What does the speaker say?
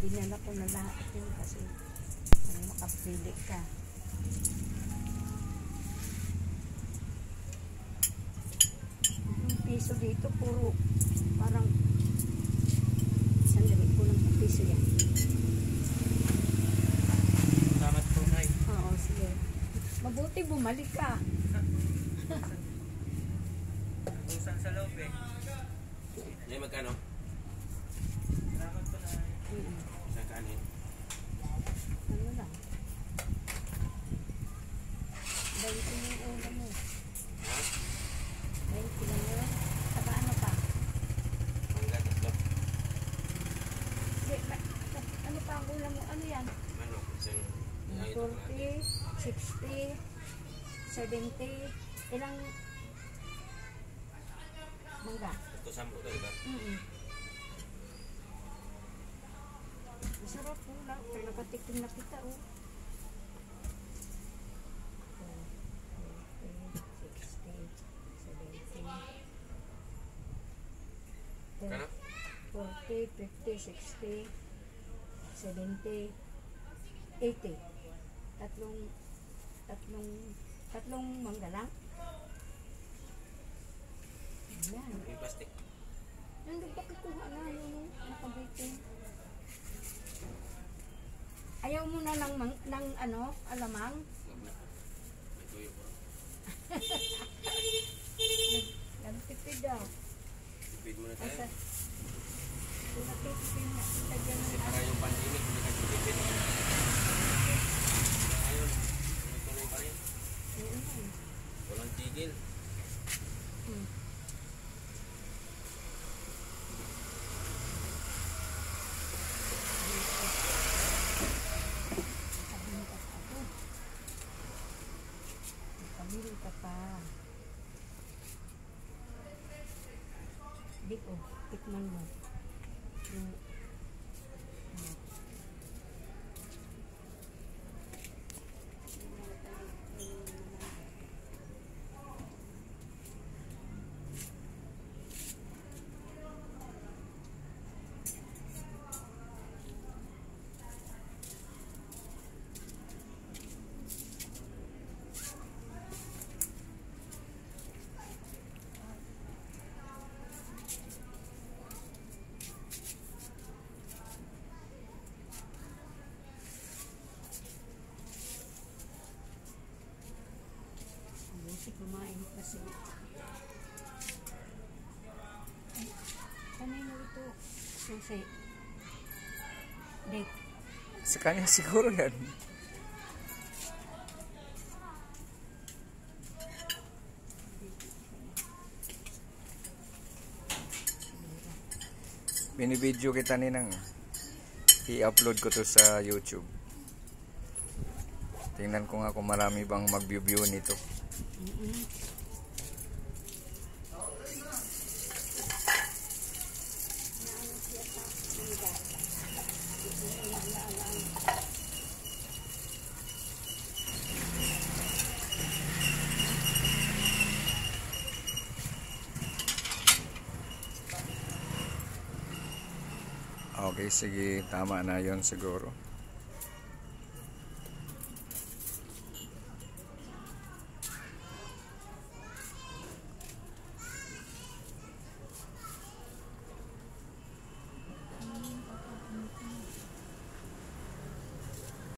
dinala ko na lahat yun kasi makapili ka. Yung piso dito puro parang sandali ko lang piso yan. Salamat po, Nay. Oo, sige. Mabuti bumalik ka. Usan sa loob eh. Nay, magkano? Salamat po, Nay. Isang kanin. Ano lang? 20 yung ulam mo. Ha? 20 lang yun. Saka ano pa? Mangga, tatlo. Ano pa ang ulam mo? Ano yan? Ano? Isang... 40, 60, 70. Ilang mangga? Ito, 10 to, diba? Masarap po lang. Pero nakatikim na kita, oh. 40, 50, 60, 70, 80. Tatlong mangga lang. Ayan. Yung plastic. Nandun pa kukuha na yung nakabitin. Ayaw mo na ng ano, alamang? Huwag na. May tuyo po. Nagtipid daw. Tipid muna tayo. Asa? Kung natitipid na kita dyan Kasi ng para yung pandemic, hindi ka tipid. Ngayon, tuloy pa rin. Walang tigil. Pamili ka pa. Dik, oh, tikman mo. Yung kumain kasi. Kanino ito? Susi. Dek. Sa kanya siguro yan. Binibidyo kita ninang i-upload ko to sa YouTube. Tingnan ko nga kung marami bang mag-view nito. Okay, sige, tama na yon siguro.